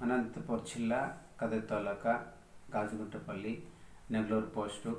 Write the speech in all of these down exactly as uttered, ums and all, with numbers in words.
అనంతపురం జిల్లా కదిరి తాలూకా Gajuguntapalli Nellore post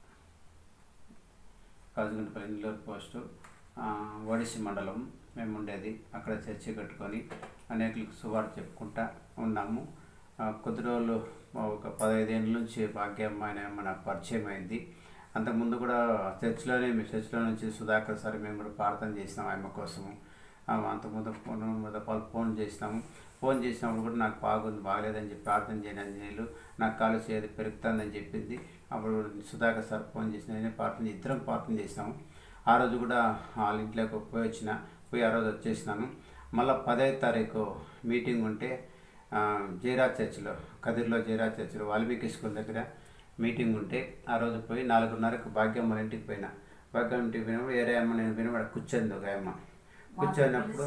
Gajuguntapalli Nellore post Odisi మండలం మేము ఉండేది. అక్కడ చర్చి కట్టుకొని అనేకులకు సువార్త చెప్పుకుంటా ఉన్నాము. కొద్ది రోజులు ఒక పదహైదు ఏళ్ళ నుంచి భాగ్యమ్మ అనే నాకు పరిచయం అయింది. అంతకుముందు కూడా చర్చిలోనే మీ చర్చిలో నుంచి సుధాకర్ సార్ మేము కూడా ప్రార్థన చేసినాము ఆమె కోసము. అంతకుముందు ఫోన్ ఫోన్ చేసినాము. ఫోన్ చేసినప్పుడు కూడా నాకు బాగుంది బాగలేదని చెప్పి ప్రార్థన చేయని నీళ్ళు నాకు కాలు చేయదు పెరుగుతుందని చెప్పింది. అప్పుడు సుధాకర్ సార్ ఫోన్ చేసిన నేనే ప్రార్థన ఇద్దరం ప్రార్థన చేసినాము. ఆ రోజు కూడా వాళ్ళ ఇంట్లోకి పోయి వచ్చిన పోయి ఆ రోజు వచ్చేసినాను. మళ్ళీ పదహైదు తారీఖు మీటింగ్ ఉంటే జయరాజ్ చర్చిలో కదిరిలో జయరాజ్ చర్చిలో వాల్మీకి స్కూల్ దగ్గర మీటింగ్ ఉంటే ఆ రోజు పోయి నాలుగున్నరకు భాగ్యమ్మ ఇంటికి పోయినా. భాగ్యమ్మ ఇంటికి పోయినప్పుడు వేరే అమ్మ నేను వినబడ కూర్చొని ఒక అమ్మ కూర్చొన్నప్పుడు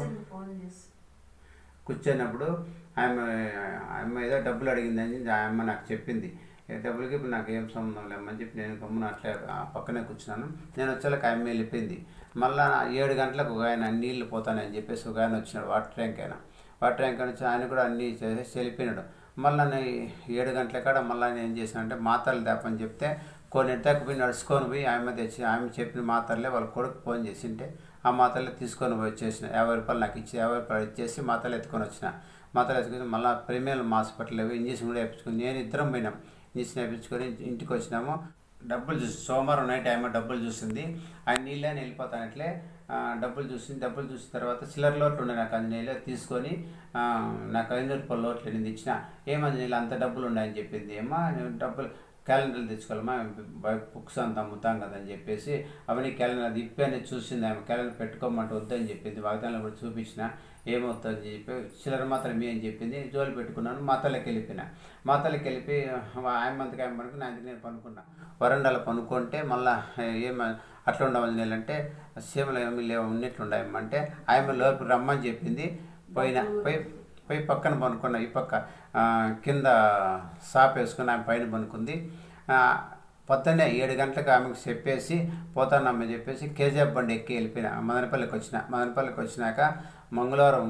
కూర్చొన్నప్పుడు ఆమె అమ్మ ఏదో డబ్బులు అడిగిందని ఆ అమ్మ నాకు చెప్పింది. డబ్బులకి ఇప్పుడు నాకు ఏం సంబంధం లేమని చెప్పి నేను గమ్మున అట్లా పక్కనే కూర్చున్నాను. నేను వచ్చేళ్ళకి ఆమె వెళ్ళిపోయింది. మళ్ళీ ఏడు గంటలకు ఒక ఆయన నీళ్ళు పోతానని చెప్పేసి ఒక ఆయన వచ్చినాడు. వాటర్ ట్యాంక్ అయినా వాటర్ ట్యాంక్ నుంచి ఆయన కూడా అన్నీ చేసేసి వెళ్ళిపోయినాడు. మళ్ళీ ఏడు గంటల కాడ మళ్ళీ నేను ఏం చేశానంటే మాతలు తేపని చెప్తే కొన్ని ఎట్టకు పోయి నడుచుకొని పోయి ఆమె తెచ్చి ఆమె చెప్పిన మాతలే వాళ్ళ కొడుకు ఫోన్ చేసింటే ఆ మాతలే తీసుకొని పోయి వచ్చేసిన. యాభై రూపాయలు నాకు ఇచ్చి యాభై రూపాయలు ఇచ్చేసి మాతలు ఎత్తుకొని వచ్చిన. మాతలు ఎత్తుకొని మళ్ళీ ప్రీమియం హాస్పిటల్ ఇంజక్షన్ కూడా వేయించుకుని నేను ఇద్దరం పోయినాం. ఇంజక్షన్ వేయించుకొని ఇంటికి వచ్చినాము. డబ్బులు చూసి సోమవారం నైట్ ఆమె డబ్బులు చూసింది. ఆయన నీళ్ళని వెళ్ళిపోతానట్లే డబ్బులు చూసింది. డబ్బులు చూసిన తర్వాత చిల్లర లోట్లు ఉండే నాకు అంజనీళ్ళు తీసుకొని నాకు ఐదు రూపాయల లోట్లు నేను ఇచ్చిన. ఏమంజనీళ్ళు అంత డబ్బులు ఉన్నాయని చెప్పింది. ఏమో నేను డబ్బులు క్యాలెండర్లు తెచ్చుకోవాలమ్మా బుక్స్ అంత అమ్ముతాం కదని చెప్పేసి అవన్నీ క్యాలెండర్ అది ఇప్పని చూసింది. ఆమె క్యాలెండర్ పెట్టుకోమంటే వద్దని చెప్పింది. వాగ్దానంలో కూడా చూపించిన ఏమవుతుందని చెప్పి చిల్లర మాత్రం అని చెప్పింది. జోలు పెట్టుకున్నాను. మాతలకి వెళ్ళిపోయినా. మాతలకి వెళ్ళిపోయి ఆయమంతకి ఆయన పనుకుని ఆయనకి నేను పనుకున్నా. వరండాలో పనుకుంటే మళ్ళీ ఏమ అట్లా ఉండమని నేలంటే సీమలు ఏమి లేవు ఉన్నట్లుండేమంటే ఆయన లోపు రమ్మని చెప్పింది. పోయినా పోయి పోయి పక్కన పనుకున్నా. ఈ పక్క కింద సాప్ వేసుకుని ఆమె పైన పనుకుంది. పొద్దున్నే ఏడు గంటలకు ఆమెకు చెప్పేసి పోతానమ్మని చెప్పేసి కేజీఎఫ్ బండి ఎక్కి వెళ్ళిపోయినా. మదనపల్లికి వచ్చిన. మదనపల్లికి వచ్చినాక మంగళవారం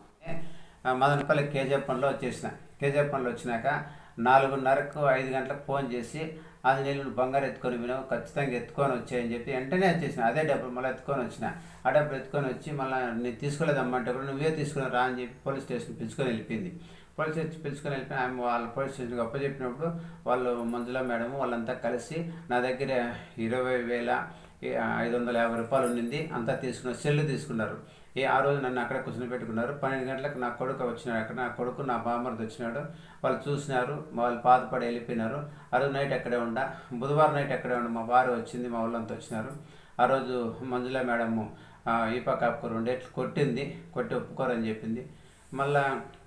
మదనపల్లి కేజీఎఫ్ బండిలో వచ్చేసిన. కేజీఎఫ్ బండిలో వచ్చినాక నాలుగున్నరకు ఐదు గంటలకు ఫోన్ చేసి అది నేను బంగారు ఎత్తుకొని వినావు ఖచ్చితంగా ఎత్తుకొని వచ్చాయని చెప్పి వెంటనే వచ్చేసిన. అదే డబ్బులు మళ్ళీ ఎత్తుకొని వచ్చిన. ఆ డబ్బులు ఎత్తుకొని వచ్చి మళ్ళీ నేను తీసుకోలేదమ్మంటే కూడా నువ్వే తీసుకుని రా అని చెప్పి పోలీస్ స్టేషన్ పిలుచుకొని వెళ్ళిపోయింది. పోలీస్ స్టేషన్ పిలుచుకొని వెళ్ళిపోయి ఆమె వాళ్ళ పోలీస్ స్టేషన్కి అప్పచెప్పినప్పుడు వాళ్ళు మంజుల మేడం వాళ్ళంతా కలిసి నా దగ్గర ఇరవై వేల ఐదు వందల యాభై రూపాయలు ఉండింది. అంతా తీసుకున్నారు. సెల్లు తీసుకున్నారు. ఏ ఆ రోజు నన్ను అక్కడ కూర్చొని పెట్టుకున్నారు. పన్నెండు గంటలకు నా కొడుకు వచ్చినాడు. అక్కడ నా కొడుకు నా బామ్మర్ది వచ్చినాడు. వాళ్ళు చూసినారు. వాళ్ళు బాధపడి వెళ్ళిపోయినారు. ఆ రోజు నైట్ అక్కడే ఉండ. బుధవారం నైట్ అక్కడే ఉండ. మా భార్య వచ్చింది. మా వాళ్ళంతా వచ్చినారు. ఆ రోజు మంజుల మేడము ఈ పక్క ఆపుకోరు ఉండే కొట్టింది. కొట్టి ఒప్పుకోరని చెప్పింది. మళ్ళా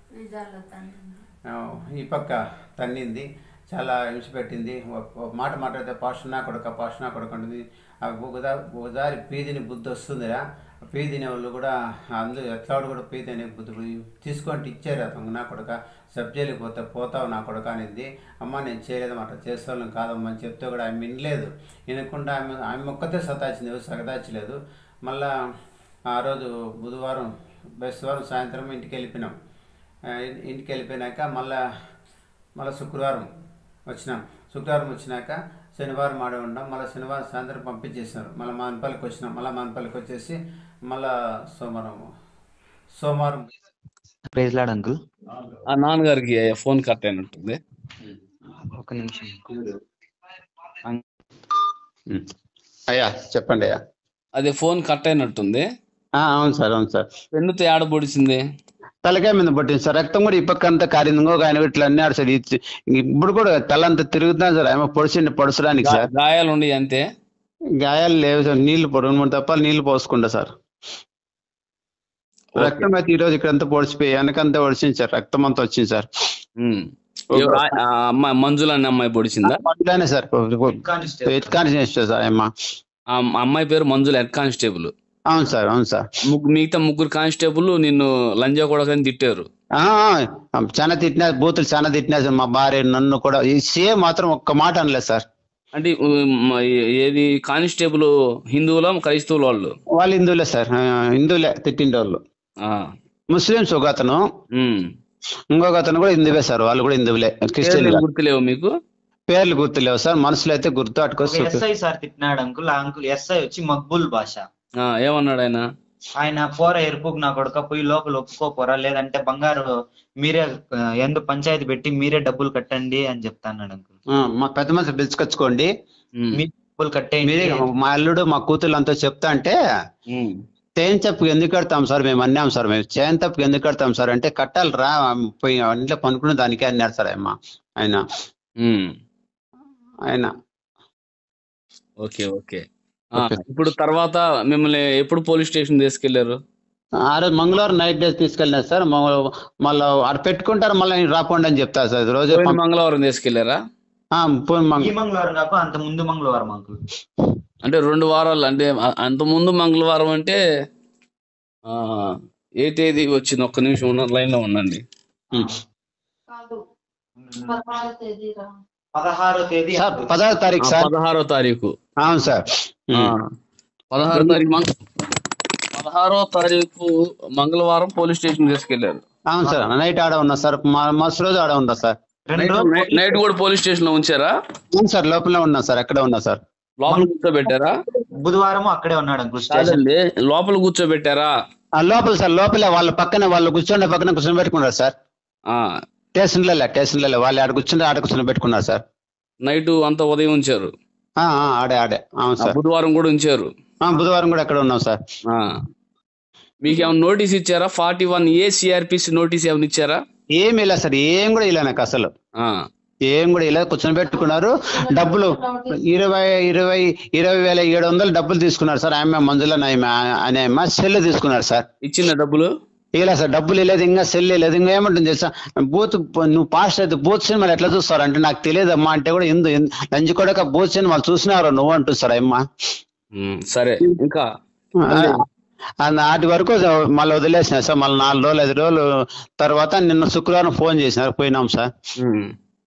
ఈ పక్క తన్నింది. చాలా హింస పెట్టింది. మాట మాట్లాడితే పాషనా కొడుక పాషనా కొడుకు ఉంటుంది. ఒకసారి పీదిని బుద్ధి వస్తుందిరా. పీదిని వాళ్ళు కూడా అందులో ఎట్లాడు కూడా పీది అనే బుద్ధి తీసుకొని ఇచ్చారు. అతను నా కొడుక సబ్జెక్టుకి పోతే పోతావు నా కొడుక అనేది. అమ్మ నేను చేయలేదు అట్లా చేసేవాళ్ళం కాదమ్మా అని చెప్తే కూడా ఆమె వినలేదు. వినకుండా ఆమె ఆమె ఒక్కతే సతాచింది. ఎవరు సగదాచలేదు. మళ్ళా ఆ రోజు బుధవారం బుధవారం సాయంత్రం ఇంటికి వెళ్ళిపోయినాం. ఇంటికి వెళ్ళిపోయినాక మళ్ళా మళ్ళీ శుక్రవారం వచ్చినాం. శుక్రవారం వచ్చినాక శనివారం ఆడే ఉన్నాం. మళ్ళీ శనివారం సాయంత్రం పంపించేసినారు. మళ్ళీ మదనపల్లికి వచ్చినాం. మళ్ళీ మదనపల్లికి వచ్చేసి మళ్ళా సోమవారం సోమవారం ప్రైజ్ లార్డ్ అంకుల్. ఆ నాన్నగారికి ఫోన్ కట్ అయినట్టుంది. ఒక నిమిషం అయ్యా చెప్పండి అయ్యా. అదే ఫోన్ కట్ అయినట్టుంది. అవును సార్ అవును సార్. పెన్నుతో ఏడ పొడిచింది? తలకాయ మీద పట్టింది సార్. రక్తం కూడా ఈ పక్క అంతా కారింది. ఇంకొక ఆయన ఇట్లా అన్నాడు సార్. ఇప్పుడు కూడా తల అంతా తిరుగుతున్నాను సార్. ఆమె పొడిచిండి పొడచడానికి సార్. గాయాలు ఉండి అంతే. గాయాలు లేవు సార్. నీళ్లు రెండు మూడు తప్పాలు నీళ్లు పోసుకుంటా సార్. రక్తం అయితే ఈ రోజు ఇక్కడంతా పొడిచిపోయి వెనకంతా పొడిచింది సార్. రక్తం అంతా వచ్చింది సార్. అమ్మాయి మంజుల అనే అమ్మాయి పొడిచిందా? మంజులానే సార్. Head constable sir. అమ్మాయి పేరు మంజుల, హెడ్ కానిస్టేబుల్. అవును సార్ అవును సార్. మిగతా ముగ్గురు కానిస్టేబుల్ నిన్ను లంజా కూడా తిట్టారు. చాలా తిట్టినా బూతులు చాలా తిట్టినా సార్. మా భార్య నన్ను కూడా సేమ్ మాత్రం ఒక్క మాట అనలేదు సార్. అంటే ఏది కానిస్టేబుల్ హిందువుల క్రైస్తవుల వాళ్ళు? వాళ్ళు హిందువులే సార్. హిందువులే తిట్టిండే వాళ్ళు. ముస్లింస్ ఒక అతను ఇంకొక అతను కూడా హిందువే సార్, వాళ్ళు కూడా హిందువులే, క్రిస్టియన్ పేర్లు గుర్తులేవు మీకు? పేర్లు గుర్తులేవు సార్, మనసులో అయితే గుర్తు ఒక అట్టుకొచ్చి ఎస్ఐ సార్ తిట్టినాడు అంకుల్. ఆ అంకుల్ ఎస్ఐ వచ్చి మక్బుల్ భాష. ఆ, ఏమన్నాడు ఆయన? ఆయన పోరా ఎరుపుకు నా కొడుక పోయి లోపల ఒప్పుకోపోరా, లేదంటే బంగారు మీరే ఆ, ఎందు పంచాయతీ పెట్టి మీరే డబ్బులు కట్టండి అని చెప్తాన్నాడు అంకుల్. మా పెద్ద మనిషి పిలుచుకొచ్చుకోండి, ఉమ్, మీ డబ్బులు కట్టేయండి. మీరే మా అల్లుడు మా కూతురు అంతా చెప్తా అంటే, ఉమ్, చేన్ తప్పుకు ఎందుకు కడతాం సార్ మేము అన్నాం సార్, మేము చేన్ తప్పుకు ఎందుకు కడతాం సార్ అంటే, కట్టాలి రా పోయి ఇంట్లో పనుకునే దానికే అన్నారు సార్ అమ్మ ఆయన ఉమ్. ఆయన ఓకే ఓకే. ఆ, ఇప్పుడు తర్వాత మిమ్మల్ని ఎప్పుడు పోలీస్ స్టేషన్ తీసుకెళ్లారు? ఆ రోజు మంగళవారం నైట్ డేస్ తీసుకెళ్ళినారు సార్, మళ్ళీ ఆడ పెట్టుకుంటారు మళ్ళీ రాపోండి అని చెప్తారు సార్. రోజు పోయిన మంగళవారం తీసుకెళ్లారా? పోయిన ఈ మంగళ మంగళవారం కాక అంత ముందు మంగళవారం అంకుల్. అంటే రెండు వారాలు, అంటే అ- అంత ముందు మంగళవారం అంటే ఆ ఏ తేదీ వచ్చింది? ఒక్క నిమిషం ఉన్న లైన్ లో ఉండండి. పదహారో తేదీ సార్ పదహారు తారీఖు ఆ, సార్. పదహారో తారీఖు. అవును సార్. ఆ, పదహారో తారీఖు మంగ- పదహారో తారీఖు మంగళవారం పోలీస్ స్టేషన్ తీసుకెళ్లారు. అవును సార్, నైట్ ఆడ ఉన్నా సార్, మస్తు రోజు ఆడ ఉన్నా సార్. రెండు నైట్ రోజులు నైట్- నైట్ కూడా పోలీస్ స్టేషన్ లో ఉంచారా? అవును సార్, లోపల ఉన్నా సార్, ఎక్కడ ఉన్నా సార్. లోపల కూర్చోబెట్టారా? బుధవారం అక్కడే ఉన్నాడు అంకుల్ స్టేషన్. కాదండి, లోపల కూర్చోబెట్టారా? ఆ లోపల సార్, లోపల వాళ్ళ పక్కన వాళ్ళు కూర్చొని పక్కన కూర్చొని పెట్టుకున్నారు సార్. ఆ, స్టేషన్లో స్టేషన్లో వాళ్ళు ఆడ కూర్చుని ఆడ కూర్చొని పెట్టుకున్నారు సార్. నైట్ అంతా ఉదయం ఉంచారు. ఆ, ఆ, ఆడే ఆడే అవును ఆ, సార్. బుధవారం కూడా ఉంచారు. ఆ, బుధవారం కూడా ఎక్కడ ఉన్నాం సార్. ఆ, మీకు ఏమైనా నోటీస్ ఇచ్చారా? Forty one A CrPC notice ఏమైనా ఇచ్చారా? ఏమి ఇలా సార్, ఏం కూడా ఇలా నాకు అసలు ఆ, ఏం కూడా ఇలా కూర్చొని పెట్టుకున్నారు. డబ్బులు ఇరవై ఇరవై ఇరవై వేల ఏడు వందలు డబ్బులు తీసుకున్నారు సార్. ఆమె మంజుల అనే అమ్మ సెల్ తీసుకున్నారు సార్. ఇచ్చిందా డబ్బులు? ఇలా సార్ డబ్బులు లేదు, ఇంకా సెల్ లేదు, ఇంకా ఏమంటుంది తెలుసా, బూత్ నువ్వు పాస్ట్ అయితే బూత్ సినిమాలు ఎట్లా చూస్తారు అంటే, నాకు తెలియదు అమ్మా అంటే కూడా ఎందు లంచ్ కూడా బూత్ సినిమాలు చూసినారు నువ్వు అంటుంది సార్ అమ్మ. ఉమ్, సరే, ఇంకా నాటి వరకు మళ్ళీ వదిలేసిన సార్. మళ్ళీ నాలుగు రోజులు ఐదు రోజులు తర్వాత నిన్న శుక్రవారం ఫోన్ చేసినారు, పోయినాం సార్. ఉమ్.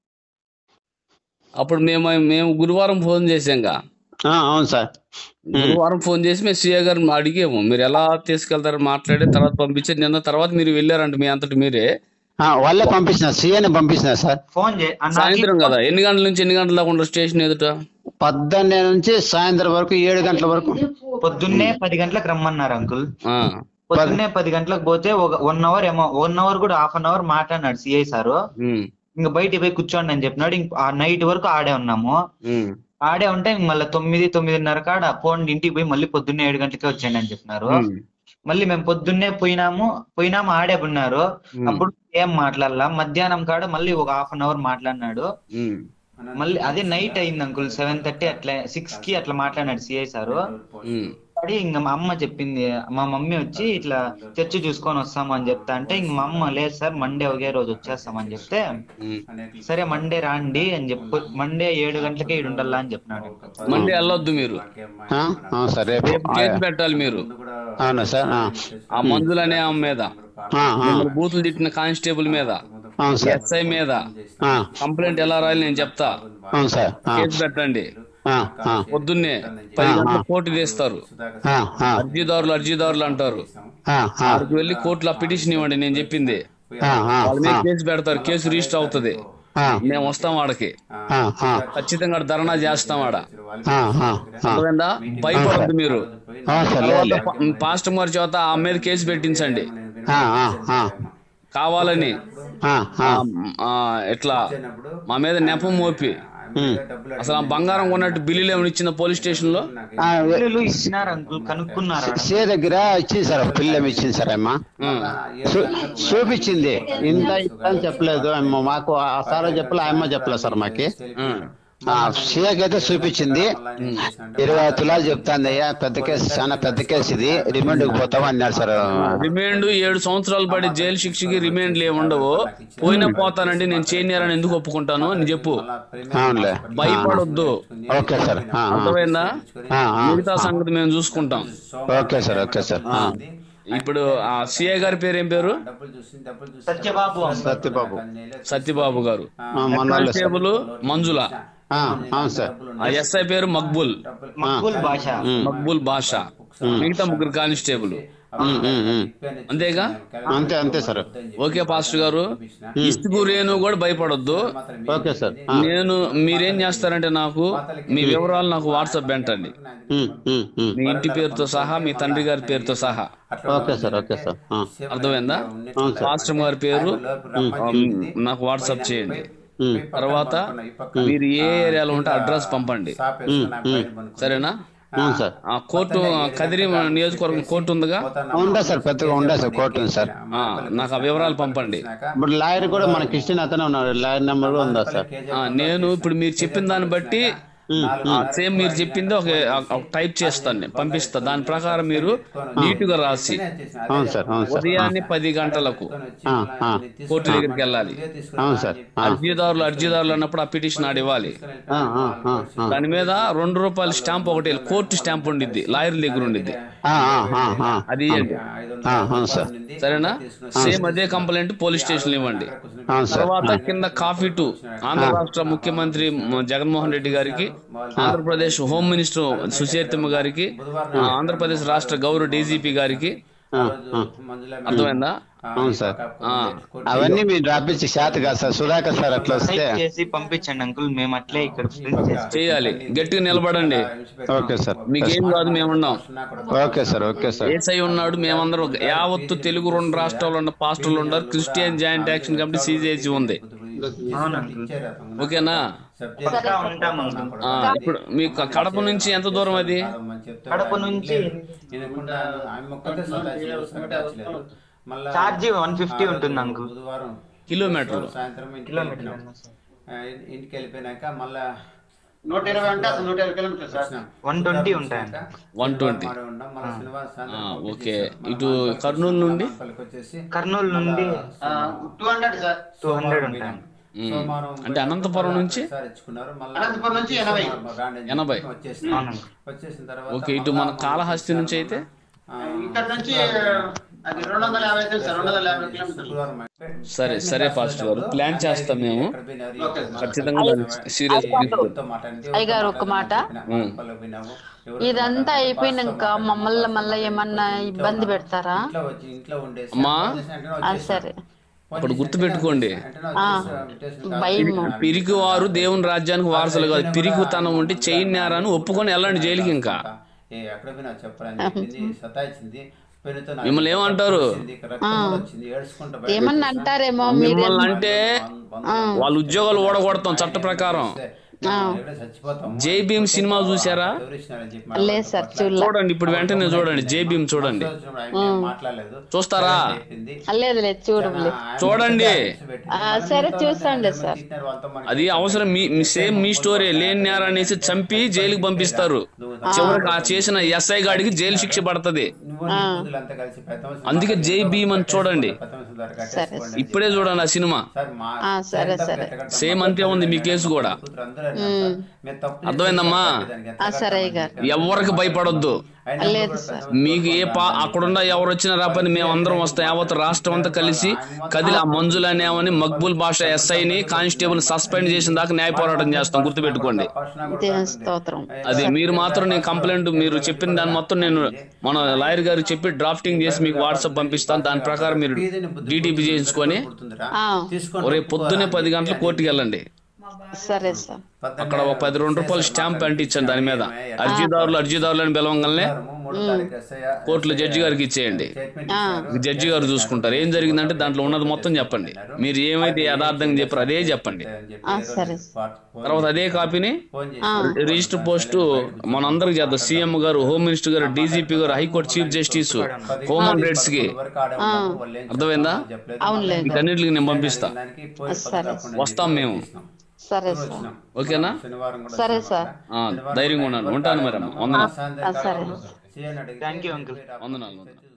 అప్పుడు మేము మేము గురువారం ఫోన్ చేసాంగా. ఆ, అవును సార్. గురువారం ఫోన్ చేసి మేము సీఏ గారిని అడిగాము, మీరు ఎలా తీసుకెళ్తారు మాట్లాడి తర్వాత పంపించారు. నిన్న తర్వాత మీరు వెళ్ళారంట మీ అంతటి మీరే. ఆ, వాళ్ళే పంపించిన, సీఏని పంపించిన సార్. ఫోన్ చే అన్నాకి సాయంత్రం కదా, ఎన్ని గంటల నుంచి ఎన్ని గంటల దాకా ఉండరు స్టేషన్ ఎదుట? పద్దెనిమిది నుంచి సాయంత్రం వరకు ఏడు గంటల వరకు. పొద్దున్నే పది గంటలకు రమ్మన్నారు అంకుల్. ఆ, పొద్దున్నే పది గంటలకు పోతే ఒక వన్ అవర్ ఏమో వన్ అవర్ కూడా హాఫ్ అన్ అవర్ మాట్లాడినాడు సిఐ సారు. ఉమ్, ఇంకా బయటికి పోయి కూర్చోండి అని చెప్పినాడు. ఇంక ఆ నైట్ వరకు ఆడే ఉన్నాము. ఉమ్, ఆడే ఉంటే ఇంక మళ్ళీ తొమ్మిది తొమ్మిదిన్నర కాడ పోండి ఇంటికి పోయి మళ్ళీ పొద్దున్నే ఏడు గంటలకే వచ్చేయండి అని చెప్పినారు. ఉమ్, మళ్ళీ మేము పొద్దున్నే పోయినాము పోయినాము ఆడే ఉన్నారు. ఉమ్, అప్పుడు ఏం మాట్లాడలా. మధ్యాహ్నం కాడ మళ్ళీ ఒక హాఫ్ అన్ అవర్ మాట్లాడినాడు. ఉమ్, మళ్ళీ అదే నైట్ అయింది అంకుల్, సెవెన్ థర్టీ అట్లా సిక్స్ కి అట్లా మాట్లాడినాడు సిఐ సారు. ఉమ్, అది ఇంక మా అమ్మ చెప్పింది, మా మమ్మీ వచ్చి ఇట్లా చర్చి చూసుకొని వస్తాము అని చెప్తా అంటే, ఇంక మా అమ్మ లేదు సార్ మండే ఒకే రోజు వచ్చేస్తామని చెప్తే, ఉమ్. సరే మండే రాండి అని చెప్పి మండే ఏడు గంటలకే ఈడు ఉండాలా అని చెప్పినాడు. మండే వెళ్ళొద్దు మీరు, ఆ, అవును సార్, రేపు రేపు కేసు పెట్టాలి మీరు అవునా సార్. ఆ, ఆ మంజులు అనే ఆమె మీద, ఆ, ఆ, మిమ్మల్ని బూతులు తిట్టిన కానిస్టేబుల్ మీద, అవును సార్. ఎస్ఐ మీద ఆ, కంప్లైంట్ ఎలా రాయాలి నేను చెప్తా. అవును సార్. ఆ, కేసు పెట్టండి. ఆ, ఆ, పొద్దున్నే పది గంటల కోర్టు తీస్తారు. ఆ, ఆ, అర్జీదారులు అర్జీదారులు అంటారు. ఆ, ఆ, వారికి వెళ్ళి కోర్టులో పిటిషన్ ఇవ్వండి, నేను చెప్పింది. ఆ, ఆ, వాళ్ళ మీద కేసు పెడతారు, కేసు రిజిస్టర్ అవుతుంది. ఆ, మేము వస్తాం వాడికి, ఆ, ఆ, ఖచ్చితంగా ధర్నా చేస్తాం ఆడ. ఆ, ఆ, అర్థమైందా? భయపడద్దు మీరు. ఆ, సార్, తర్వాత లేదు. ప- పాస్టర్ గారి చేత ఆ మీద కేసు పెట్టించండి ఆ, ఆ, ఆ, కావాలని. ఆ, ఆ, ఆ, ఎట్లా మా మీద నెపం మోపి ఉమ్. అసలు ఆ బంగారం కొన్నట్టు బిల్లులు ఏమైనా ఇచ్చిన పోలీస్ స్టేషన్ లో? ఆ, పిల్లలు ఇచ్చినారు అంకుల్, కనుక్కున్నారు. సే దగ్గర ఇచ్చింది సార్, పిల్లం ఇచ్చింది సార్ అమ్మ, చూ- చూపించింది. ఇంత ఇంత అని చెప్పలేదు అమ్మ మాకు, ఆ సార్ చెప్పలే, ఆ అమ్మ చెప్పలేదు సార్ మాకి. సీఏకి అయితే చూపించింది. ఇరవై ఐదు తులాలు చెప్తాంది, అయ్యా పెద్ద కేసు, చాలా పెద్ద కేసు ఇది, రిమాండ్కి పోతాం అన్నాడు సార్. రిమాండ్ ఏడు సంవత్సరాలు పడి జైలు శిక్షకి రిమాండ్లు ఏమి ఉండవు. పోయినా పోతానండి, నేను చేయనియారని ఎందుకు ఒప్పుకుంటాను అని చెప్పు. అవునులే. భయపడొద్దు, ఓకే సార్. ఆ, ఆ, అర్థమైందా? ఆ, ఆ. మిగతా సంగతి మేము చూసుకుంటాం. Okay sir, okay sir. ఆ. ఇప్పుడు ఆ సిఐ గారి పేరు ఏం పేరు? సత్యబాబు సత్యబాబు. సత్యబాబు గారు. ఆ, మొన్న కానిస్టేబుల్ మంజుల. ఆ, అవును సార్. ఆ ఎస్ఐ పేరు మక్బుల్. మక్బుల్ భాష. మక్బుల్ భాష. మిగతా ముగ్గురు కానిస్టేబుల్. అంతేగా? అంతే అంతే సార్. ఓకే పాస్టర్ గారు, ఇసుకు రేణు కూడా భయపడొద్దు. Okay sir. నేను మీరేం చేస్తారంటే నాకు మీ వివరాలు నాకు వాట్సాప్ పెట్టండి, మీ ఇంటి పేరుతో సహా, మీ తండ్రి గారి పేరుతో సహా. Okay sir. Okay sir. అర్థమైందా? పాస్టర్ గారి పేరు నాకు వాట్సాప్ చేయండి. తర్వాత మీరు ఏ ఏరియాలో ఉంటే అడ్రస్ పంపండి, సరేనా? ఆ కోర్టు కదిరి నియోజకవర్గం కోర్టు ఉందిగా? ఉందా సార్, పెద్దగా ఉందా సార్ కోర్టు ఉంది సార్. నాకు ఆ వివరాలు పంపండి. ఇప్పుడు లాయర్ కూడా మన క్రిస్టియన్ అతనే ఉన్నారు, లాయర్ నెంబర్ కూడా ఉందా సార్? నేను ఇప్పుడు మీరు చెప్పిన దాన్ని బట్టి సేమ్ మీరు చెప్పింది ఒక టైప్ చేస్తాను, నేను పంపిస్తా. దాని ప్రకారం మీరు నీట్ గా రాసి ఉదయాన్నే పది గంటలకు కోర్టు దగ్గరికి వెళ్ళాలి. అర్జీదారులు అర్జీదారులు అన్నప్పుడు ఆ పిటిషన్ ఆడ ఇవ్వాలి. దాని మీద రెండు రూపాయల స్టాంప్ ఒకటి కోర్టు స్టాంప్ ఉండిద్ది, లాయర్ దగ్గర ఉండిద్ది, అది ఇవ్వండి, సరేనా? సేమ్ అదే కంప్లైంట్ పోలీస్ స్టేషన్ ఇవ్వండి. తర్వాత కింద కాపీ టు ఆంధ్ర రాష్ట్ర ముఖ్యమంత్రి జగన్మోహన్ రెడ్డి గారికి, ఆంధ్రప్రదేశ్ హోమ్ మినిస్టర్ సుచరితమ్మ గారికి, ఆంధ్రప్రదేశ్ రాష్ట్ర గౌరవ డీజీపీ గారికి. అర్థమైందా? అవును సార్. అవన్నీ మీరు రాపించి శాత కాదు సార్, సుధాకర్ సార్ అట్లా వస్తే పంపించండి అంకుల్, మేము అట్లే ఇక్కడ చేయాలి. గట్టిగా నిలబడండి. Okay sir. మీకేం కాదు, మేమున్నాం. Okay sir. Okay sir. SI ఉన్నాడు, మేమందరం యావత్తు తెలుగు రెండు రాష్ట్రాల్లో ఉన్న పాస్టర్లు ఉన్నారు. Christian joint action committee CJC ఉంది, ఓకేనా? ఇప్పుడు మీకు కడప నుంచి ఎంత దూరం అది? కడప నుంచి ఛార్జీ వన్ ఫిఫ్టీ ఉంటుంది అంకుల్, కిలోమీటర్లు. ఇంటికి వెళ్ళిపోయినాక మళ్ళా నూట ఇరవై అంటే అసలు నూట ఇరవై కిలోమీటర్లు వన్ ట్వంటీ ఉంటాయి. One twenty okay. ఇటు కర్నూలు నుండి కర్నూలు నుండి two hundred sir, two hundred ఉంటాయి. అంటే అనంతపురం నుంచి అనంతపురం నుంచి ఎనభై ఎనభై ఓకే. ఇటు మన కాళహస్తి నుంచి అయితే ఇక్కడ నుంచి రెండు వందల యాభై సార్, రెండు వందల యాభై కిలోమీటర్లు. సరే సరే పాస్టర్ గారు, ప్లాన్ చేస్తాం మేము ఖచ్చితంగా సీరియస్. అయ్యగారు ఒక మాట, ఇదంతా అయిపోయినాక మమ్మల్ని మళ్ళీ ఏమన్నా ఇబ్బంది పెడతారా? అమ్మా సరే, ఇప్పుడు గుర్తు పెట్టుకోండి, భయం. పిరికి వారు దేవుని రాజ్యానికి వారసులు కాదు. పిరికితనం ఉంటే చెయ్యి నేరాన్ని ఒప్పుకొని వెళ్ళండి జైలుకి. ఇంకా మిమ్మల్ని ఏమంటారు? ఏమన్నా అంటారేమో మిమ్మల్ని అంటే వాళ్ళ ఉద్యోగాలు ఓడగొడతాం చట్ట ప్రకారం. జై భీమ్ సినిమా చూసారా? లేదు సార్, చూడండి, ఇప్పుడు వెంటనే చూడండి, జై భీమ్ చూడండి. చూస్తారా? లేదు లేదు, చూడండి చూడండి. సరే చూసండి సార్. అది అవసరం, మీ సేమ్ మీ స్టోరీ. లేని నేరాన్ని చంపి జైలుకి పంపిస్తారు, చివరికి ఆ చేసిన ఎస్ఐ గాడికి జైలు శిక్ష పడుతుంది. అందుకే జై భీమ్ అని చూడండి, ఇప్పుడే చూడండి ఆ సినిమా. సరే సరే, సేమ్ అంతే ఉంది మీ కేసు కూడా. అర్థమైందమ్మా? ఎవరికి భయపడొద్దు. మీకు ఏ పా అక్కడున్న ఎవరు వచ్చినా రాపని మేము అందరం వస్తాం. యావత్ రాష్ట్రం అంతా కలిసి కదిలి ఆ మంజులు అనేవని మక్బూల్ భాష ఎస్ఐని కానిస్టేబుల్ సస్పెండ్ చేసిన దాకా న్యాయ పోరాటం చేస్తాం, గుర్తుపెట్టుకోండి. అది మీరు మాత్రం నేను కంప్లైంట్ మీరు చెప్పిన దాన్ని మొత్తం నేను మన లాయర్ గారు చెప్పి డ్రాఫ్టింగ్ చేసి మీకు వాట్సాప్ పంపిస్తాను. దాని ప్రకారం మీరు డీటీపీ చేయించుకొని రేపు పొద్దున్నే పది గంటలకు కోర్టుకి వెళ్ళండి. సరే సార్. అక్కడ ఒక పది రెండు రూపాయలు స్టాంప్ అంటించండి దాని మీద. అర్జీదారులు అర్జీదారులు అని పిలవంగానే కోర్టులో జడ్జి గారికి ఇచ్చేయండి. జడ్జి గారు చూసుకుంటారు. ఏం జరిగిందంటే దాంట్లో ఉన్నది మొత్తం చెప్పండి. మీరు ఏమైతే యథార్థంగా చెప్పారు అదే చెప్పండి. తర్వాత అదే కాపీని రిజిస్టర్ పోస్ట్ మనందరికి చేద్దాం. సీఎం గారు, హోమ్ మినిస్టర్ గారు, డీజీపీ గారు, high court chief justice, human rights కి. అర్థమైందా? వీటన్నిటికి నేను పంపిస్తా. వస్తాం మేము. సరే ఓకేనా? సరే సార్, ధైర్యంగా ఉన్నాను. ఉంటాను మరి. వందనాలు. సరే, థ్యాంక్ యూ అంకుల్. వందనాలు.